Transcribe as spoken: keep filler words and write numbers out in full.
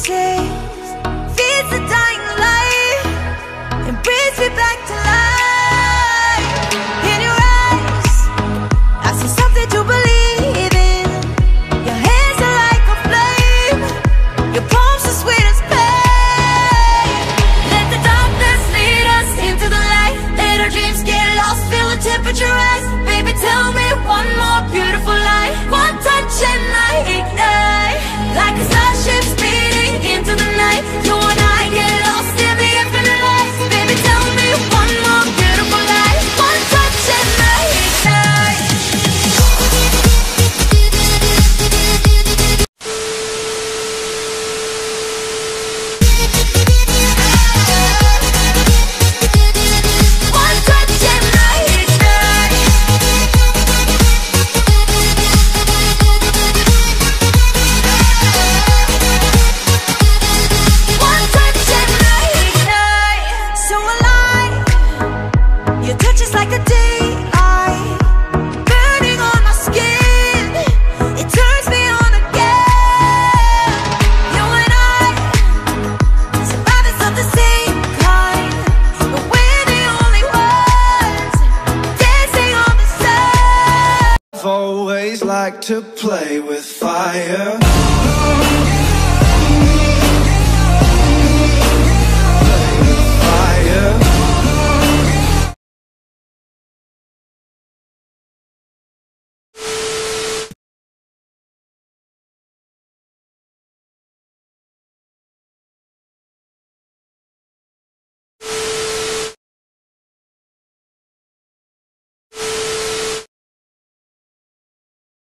taste feeds the dying light and brings me back to life. In your eyes, I see something to believe in. Your hands are like a flame, your palms are sweet as pain. Let the darkness lead us into the light. Let our dreams get lost, feel the temperature rise. Baby, tell me one more beautiful lie. One touch and I ignite, like a starship speeding into the night. You and I get lost in the infinite light. Baby, tell me one more beautiful lie. One touch and I ignite. One touch and I ignite. One touch and I ignite. So alive, your touch is like a daylight, burning on my skin. It turns me on again. You and I, survivors of the same kind, but we're the only ones dancing on the sand. I've always liked to play with fire.